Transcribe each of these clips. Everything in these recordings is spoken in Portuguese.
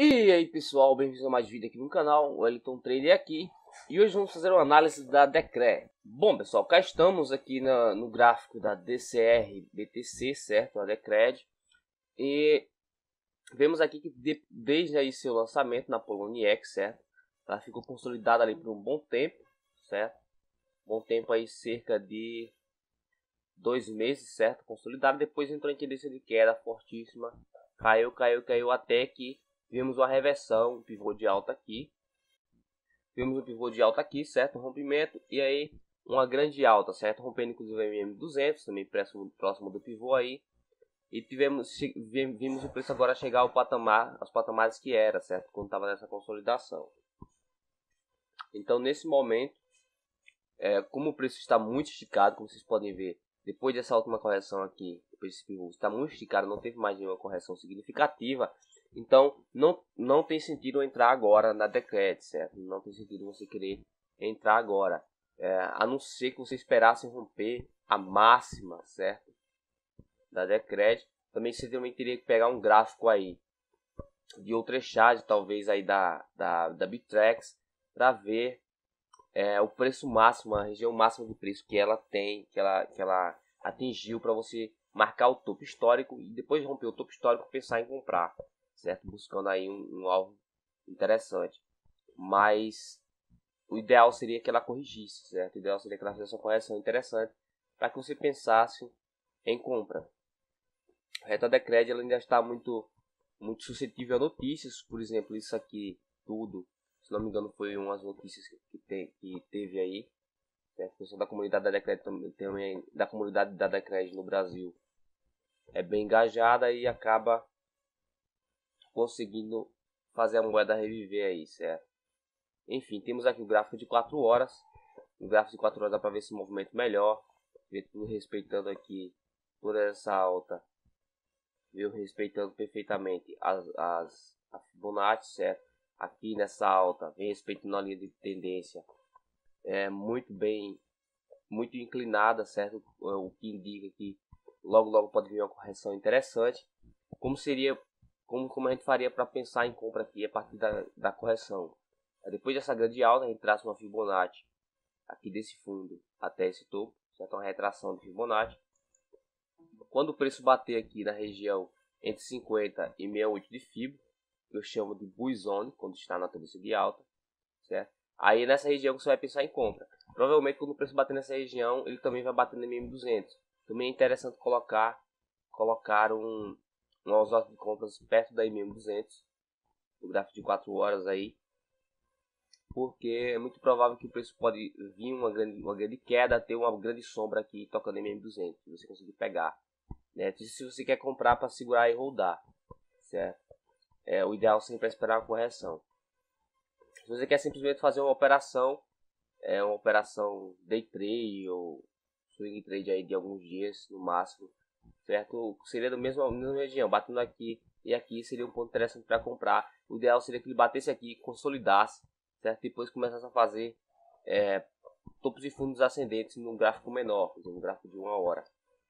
E aí pessoal, bem-vindos a mais vídeo aqui no canal, o Wellington Trader aqui. E hoje vamos fazer uma análise da Decred. Bom pessoal, cá estamos aqui no gráfico da DCR BTC, certo? A Decred. E vemos aqui que desde aí seu lançamento na Poloniex, certo? Ela ficou consolidada ali por um bom tempo, certo? Bom tempo aí, cerca de 2 meses, certo? Consolidada, depois entrou em tendência de queda fortíssima. Caiu até que vimos uma reversão, um pivô de alta aqui. Vimos um pivô de alta aqui, certo? Um rompimento e aí uma grande alta, certo? Rompendo inclusive o MM200, também próximo do pivô aí. E vimos o preço agora chegar ao patamar, aos patamares que era, certo? Quando estava nessa consolidação. Então nesse momento, como o preço está muito esticado, como vocês podem ver, depois dessa última correção aqui, depois desse pivô, está muito esticado, não teve mais nenhuma correção significativa. Então, não tem sentido entrar agora na Decred, certo? Não tem sentido você querer entrar agora. A não ser que você esperasse romper a máxima, certo? Da Decred. Também você também teria que pegar um gráfico aí de outra chave, talvez aí da Bittrex, para ver o preço máximo, a região máxima de preço que ela tem, que ela atingiu, para você marcar o topo histórico e depois de romper o topo histórico pensar em comprar, certo? Buscando aí um alvo interessante. Mas o ideal seria que ela corrigisse, certo? O ideal seria que ela fizesse uma correção interessante para que você pensasse em compra. A reta Decred ela ainda está muito suscetível a notícias, por exemplo, isso aqui tudo, se não me engano, foi umas notícias que teve aí, certo? A questão da comunidade da Decred também da comunidade da Decred no Brasil é bem engajada e acaba conseguindo fazer a moeda reviver aí, certo? Enfim, temos aqui o gráfico de 4 horas. No gráfico de 4 horas dá para ver esse movimento melhor, ver tudo respeitando aqui toda essa alta, viu? Respeitando perfeitamente a Fibonacci, certo? Aqui nessa alta, vem respeitando a linha de tendência, muito bem, muito inclinada, certo? O que indica que logo pode vir uma correção interessante. Como a gente faria para pensar em compra aqui a partir da correção? Depois dessa grande alta, a gente traça uma Fibonacci aqui desse fundo até esse topo, certo? Uma retração de Fibonacci. Quando o preço bater aqui na região entre 50 e 68 de Fib, eu chamo de Bull Zone, quando está na tendência de alta, certo? Aí nessa região você vai pensar em compra. Provavelmente quando o preço bater nessa região, ele também vai bater no MM200. Também é interessante colocar um horizonte de compras perto da MM200, o gráfico de 4 horas aí, porque é muito provável que o preço pode vir uma grande queda, ter uma grande sombra aqui tocando em MM200, se você conseguir pegar, né? Se você quer comprar para segurar e rodar, certo? O ideal sempre é esperar a correção. Se você quer simplesmente fazer uma operação day trade ou swing trade aí de alguns dias no máximo, certo? Seria da mesma região, batendo aqui e aqui seria um ponto interessante para comprar. O ideal seria que ele batesse aqui, consolidasse, certo? Depois começasse a fazer topos e fundos ascendentes num gráfico menor, por exemplo, um gráfico de 1 hora.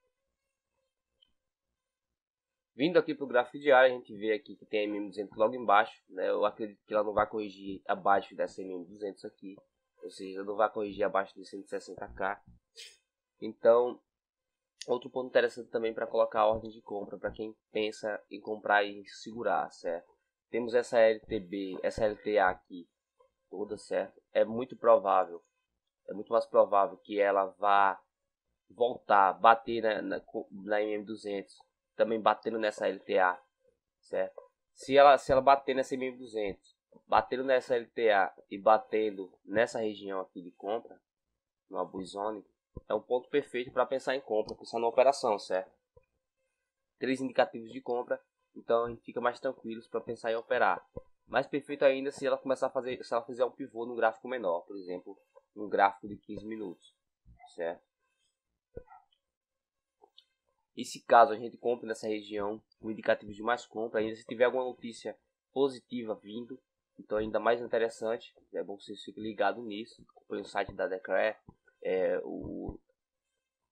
Vindo aqui para o gráfico diário, a gente vê aqui que tem a MM200 logo embaixo, né? Eu acredito que ela não vai corrigir abaixo dessa MM200 aqui, ou seja, não vai corrigir abaixo de 160k. Então, outro ponto interessante também para colocar a ordem de compra, para quem pensa em comprar e segurar, certo? Temos essa LTB, essa LTA aqui, toda, certo? É muito mais provável que ela vá voltar, bater na MM200, também batendo nessa LTA, certo? Se ela bater nessa MM200, batendo nessa LTA e batendo nessa região aqui de compra, no Bull Zone, é um ponto perfeito para pensar em compra, pensar na operação, certo? 3 indicativos de compra, então a gente fica mais tranquilos para pensar em operar. Mais perfeito ainda se ela começar a fazer, se ela fizer um pivô no gráfico menor, por exemplo, um gráfico de 15 minutos, certo? E se caso a gente compre nessa região, com indicativos de mais compra, ainda se tiver alguma notícia positiva vindo, então ainda mais interessante, é bom que vocês fiquem ligados nisso, acompanhem o site da Decred,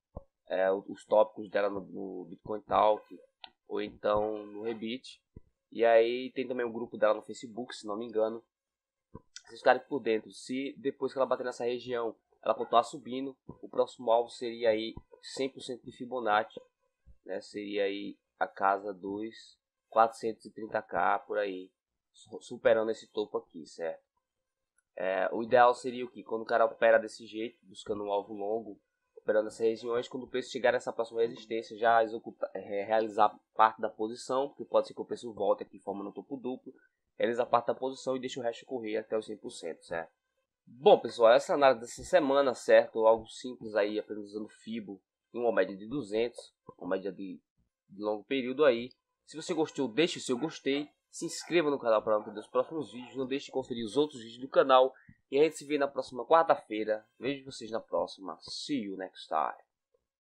os tópicos dela no Bitcoin Talk, ou então no Rebit, E aí tem também um grupo dela no Facebook, se não me engano. Vocês ficarem por dentro. Se depois que ela bater nessa região, ela continuar subindo, o próximo alvo seria aí 100% de Fibonacci, né? Seria aí a casa dos 430k por aí, superando esse topo aqui, certo? O ideal seria o que? Quando o cara opera desse jeito, buscando um alvo longo, operando essas regiões, quando o preço chegar nessa próxima resistência, já realizar parte da posição, porque pode ser que o preço volte aqui formando um topo duplo, realizar parte da posição e deixa o resto correr até os 100%, certo? Bom, pessoal, essa análise dessa semana, certo? Algo simples aí, apenas usando Fibo em uma média de 200, uma média de longo período aí. Se você gostou, deixe o seu gostei, se inscreva no canal para não perder os próximos vídeos, não deixe de conferir os outros vídeos do canal e a gente se vê na próxima quarta-feira. Vejo vocês na próxima. See you next time.